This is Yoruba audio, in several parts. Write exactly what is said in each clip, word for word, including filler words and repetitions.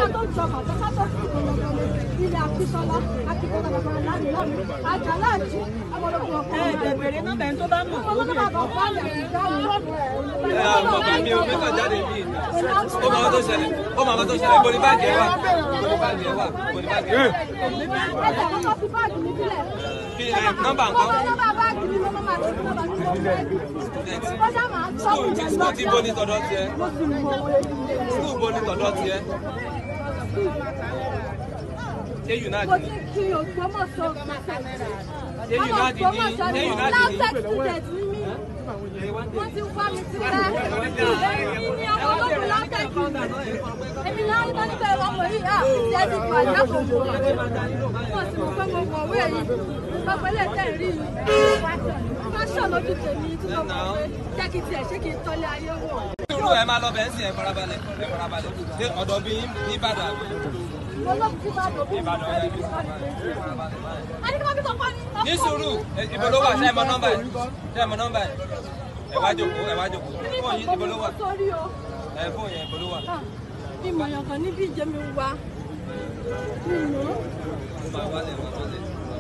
ká tó jọmọ̀ tó ká tó fi gbọ̀ngàn ilé Akínsọ́lá Akínsọ́lá bàbá aláàbí lọ́nà àjàlá àjí ọmọlógún ọkọ̀ ẹ̀ bẹ̀rẹ̀ nọ́mbà ẹni tó bá mọ̀ ọmọlógún bàbá ọkọ̀ àlẹ́ ìdáhùn lọ́nà ẹ̀ ọmọ mi ò mẹ́ta jáde bí ó máa tó ṣẹlẹ̀ ó máa tó ṣẹlẹ̀ bóni báàgì ẹ̀ wà bóni báàgì ẹ̀ wà bóni báàgì ẹ̀ wà. ẹ̀jẹ̀ kọ́kọ́ fi báàgì mi sílẹ̀. kí ẹ nọ́mbà nǹkan. nọ́mbà báàgì mi lọ́mọ máa ti nọ́mbà mi lọ́mọ kọjá máa sọ́kù jẹ́ lọ́jà. skul tí bóni tọ̀dọ̀ tiẹ̀. skul bóni tọ̀dọ̀ tiẹ̀. ṣé United mo ni. ti kí Ògbómọ̀ṣọ́ ṣé United ni ṣé United ni. student ni mí wọ́n ti wá mi sílẹ̀ èmi ni ọmọ ológun látẹ̀kì èmi náà ń tọ́jú pé ọmọ yìí à ti ẹ́ ti gbà jákòó wọ́n sì mọ̀ pé mo kọ̀wé yìí gbogbo ilé tẹ̀ rí yìí fashion lójú tèmi tí mo kọ̀ pé jẹ́ kí tiẹ̀ ṣé kí n tọ́lé ayé wọ̀. irú ẹ máa lọ bẹ́ẹ̀ sí ẹ farabalẹ̀ ẹ farabalẹ̀ ṣé ọ̀dọ̀ bí Ìbàdàn. mo lọ sí Ìbàdàn bí Ìbàdàn ẹ bí a ní kí wọ́n fi kọ́kọ́ ní. ní sùúrù ibo ló wà ṣé ẹ mọ nọ́mbà ẹ ṣé ẹ mọ nọ́mbà ẹ ẹ wá jókòó ẹ wá jókòó fóònù yìí ibo ló wà ẹ fóònù yẹn ibo ló wà. ìmọ̀ yàn kan níbi ìjẹ́mi wá nínú. máa wálé máa wálé.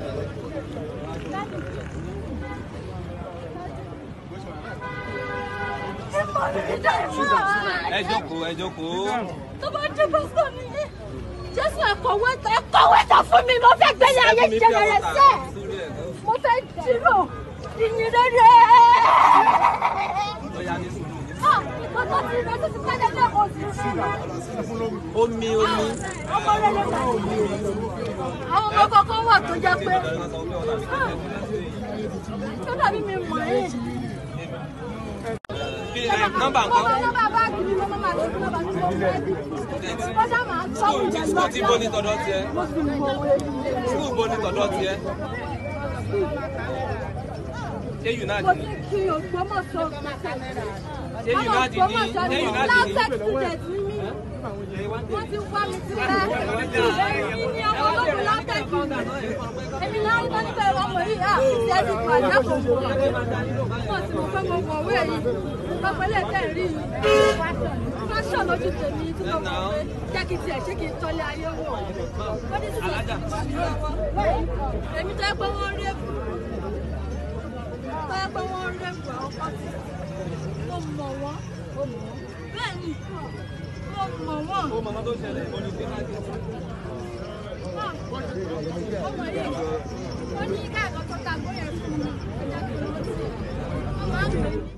ẹ jókòó ẹ jókòó. tó bá jẹ́ pásítọ̀ ni Jésù ẹ̀kọ́wé ẹ̀kọ́wé tó fún mi mo fẹ́ gbélé ayé ìjẹrẹ sẹ́ mo fẹ́ jírò ìyìn rere. Bàbá ti rẹ̀ tó ti pẹ́lẹ́ lẹ́kọ̀ọ́ sí omi omi. ọmọ rẹ̀ lè máa omi. Àwọn ọmọ kọ̀ọ̀kan wà tó jẹ́ pé tó dàbí mi mọ̀ ẹ́. nọ́mbà nǹkan. Nọ́mbà báàgì mi lọ́mọ máa ti nọ́mbà mi lọ́mọ kọjá máa sọ́kù jẹ́ skul tí bóni tọ̀dọ̀ tiẹ̀. mo sì mọ̀ wọ́n. skul bóni tọ̀dọ̀ tiẹ̀. ṣé United mo ni. ti kí Ògbómọ̀ṣọ́ ṣé United ni ṣé United ni. látẹ̀kì student ni mí wọ́n ti wá mi sílẹ̀ èmi ni ọmọ ológun látẹ̀kì èmi náà ń tọ́jú pé ọmọ yìí à ti ẹ́ ti gbà jákòó wọ́n sì mọ̀ pé mo kọ̀wé yìí gbogbo ilé tẹ̀ rí yìí fashion lójú tèmi tí mo kọ̀ pé jẹ́ kí tiẹ̀ ṣé kí n tọ́lé ayé wọ̀ ó ní sísè èmi tó yẹ pé wọ́n rí èkó tó yẹ pé wọ́n rí èkó àwọn pàtì mo mọ̀ wọ́n bẹ́ẹ̀ ni mo mọ̀ wọ́n. ó mọ̀ tó ṣẹlẹ̀ ó ní kí náà kí. ọmọ yìí ó ní ká ẹ̀kọ́ tó ta gbóyè fún mi ó jẹ́ kí n lọ sí i.